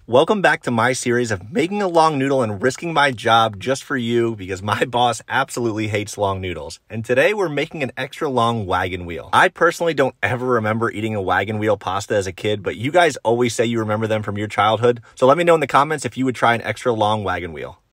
Welcome back to my series of making a long noodle and risking my job just for you because my boss absolutely hates long noodles. And today we're making an extra long wagon wheel. I personally don't ever remember eating a wagon wheel pasta as a kid, but you guys always say you remember them from your childhood. So let me know in the comments if you would try an extra long wagon wheel.